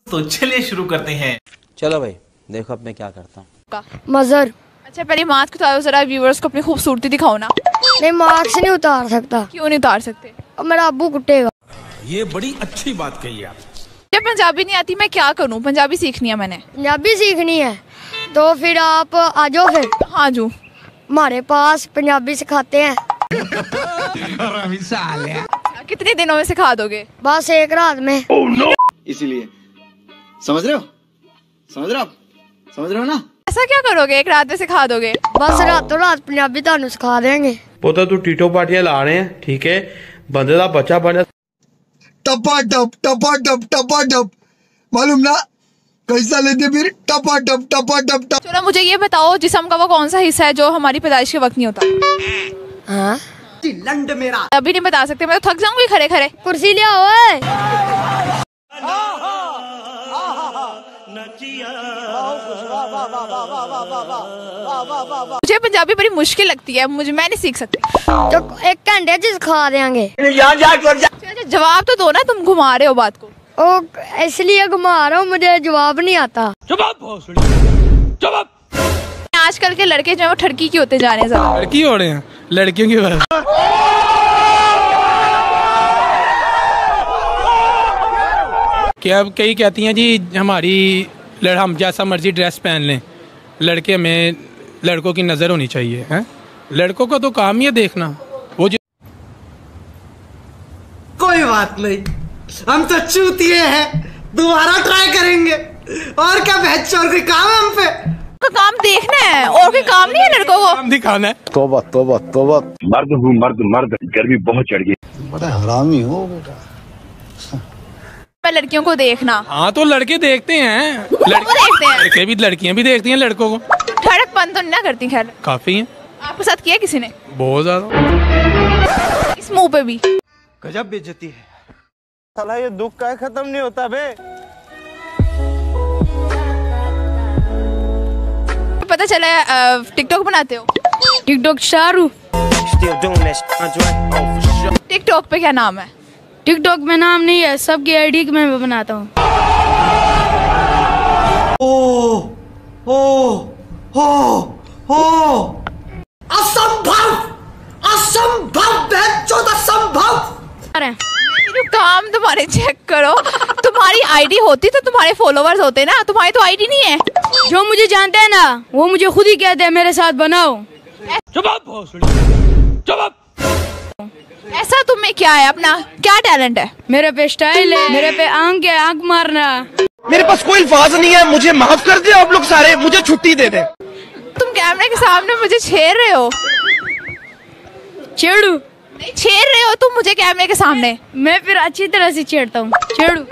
तो चलिए शुरू करते हैं। चलो भाई देखो अब मैं क्या करता हूँ। मजर। अच्छा पहले मास्क उतारो जरा, व्यूअर्स को अपनी खूबसूरती दिखाओ ना। नहीं मास्क नहीं उतार सकता। क्यों नहीं उतार सकते? अब मेरा अब्बू कुटेगा। ये बड़ी अच्छी बात कही आप। जब पंजाबी नहीं आती मैं क्या करूँ? पंजाबी सीखनी है मैंने। पंजाबी सीखनी है तो फिर आप आ जाओ फिर। हाँ जू हमारे पास पंजाबी सिखाते हैं। कितने दिनों में सिखा दोगे? बस एक रात में। इसीलिए समझ रहे हो ना? ऐसा क्या करोगे? एक रात में सिखा दोगे? बस रातों रात पंजाबी थानू सिखा देंगे। पोता तू टीटो पाटिया ला रहे हैं, ठीक है, बंदे का बच्चा बने टपा टप मालूम ना कैसा लेते फिर टपा टप। चलो मुझे ये बताओ, जिस्म का वो कौन सा हिस्सा है जो हमारी पैदाइश के वक्त नहीं होता? हाँ लंड मेरा अभी नहीं बता सकते, मैं तो थक जाऊंगी खड़े खड़े। कुर्सी ले आओ। मुझे पंजाबी बड़ी मुश्किल लगती है, मैं नहीं सीख सकती। तो एक घंटे से सिखा देंगे। अच्छा, जवाब तो दो ना, तुम घुमा रहे हो बात को। ओ इसलिए घुमा रहा हूँ, मुझे जवाब नहीं आता। जवाब आजकल के लड़के जो है वो ठरकी की होते जा रहे हैं ज्यादा। लड़की हो रहे हैं, लड़कियों की बात। क्या कई कहती हैं जी हमारी हम जैसा मर्जी ड्रेस पहन लें, लड़के में लड़कों की नजर होनी चाहिए हैं। लड़कों का तो काम ही है देखना। वो जो कोई बात नहीं, हम तो चूतिए हैं, दोबारा ट्राई करेंगे। और क्या बहस, और कोई काम है हम पे? तो काम देखना है और कोई काम नहीं है लड़कों को। काम दिखाना है। तोबा मर्द हूँ, मर्द गर्मी बहुत चढ़ गई। बड़ा हरामी हो बेटा। लड़कियों को देखना। हाँ तो लड़के देखते हैं, लड़के भी लड़कियां भी देखती हैं लड़कों को। ठड़कपन तो नहीं ना करती? खैर काफी हैं। आपके साथ किया किसी ने? बहुत ज्यादा। इस मुंह पे भी गजब बेइज्जती है। साला ये दुख का खत्म नहीं होता बे। पता चला टिकटॉक बनाते हो। टिकटॉक शारू। टिकटॉक पे क्या नाम है? टिकटॉक में नाम नहीं है, सबकी आईडी में मैं बनाता हूँ। काम तुम्हारे चेक करो। तुम्हारी आईडी होती तो तुम्हारे फॉलोवर्स होते ना, तुम्हारी तो आईडी नहीं है। जो मुझे जानते हैं ना वो मुझे खुद ही कहते हैं मेरे साथ बनाओ। जवाब ऐसा तुम्हें क्या है? अपना क्या टैलेंट है? मेरे पे स्टाइल है, मेरे पे आंख है, आंख मारना। मेरे पास कोई अल्फाज नहीं है, मुझे माफ कर दे आप लोग सारे, मुझे छुट्टी दे दे। तुम कैमरे के सामने मुझे छेड़ रहे हो। छेड़ू? नहीं छेड़ रहे हो तुम मुझे कैमरे के सामने। मैं फिर अच्छी तरह से छेड़ता हूँ। छेड़ू?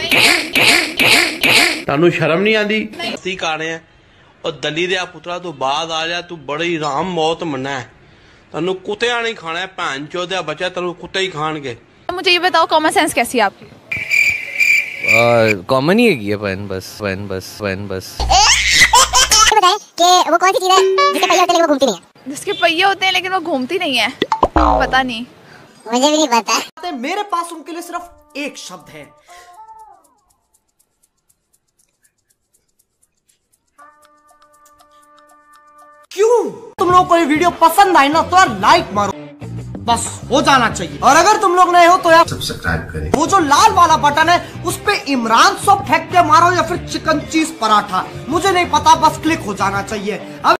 तानू शर्म नहीं आती? सी काने हैं और दली दे पुत्रा तू बाद आ जा, तू बड़ी राम मौत मना है। तनु कुत्ते नहीं खाना है, भैन चोदया बच्चा तेन कुत्ते ही खान के। मुझे ये बताओ कॉमन सेंस कैसी है आपकी? कॉमन ही है बस। बताएं कि वो कौन सी चीज है जिसके पहिए होते लेकिन वो घूमती नहीं है? जिसके पहिए होते हैं लेकिन वो घूमती नहीं है। पता नहीं, मुझे भी नहीं पता। मेरे पास उनके लिए सिर्फ एक शब्द है, क्यों? तुम लोगों को ये वीडियो पसंद आई ना तो यार लाइक मारो, बस हो जाना चाहिए। और अगर तुम लोग नए हो तो यार सब्सक्राइब करें। वो जो लाल वाला बटन है उस पे इमरान सॉफ्ट फेंक के मारो या फिर चिकन चीज पराठा, मुझे नहीं पता, बस क्लिक हो जाना चाहिए। अब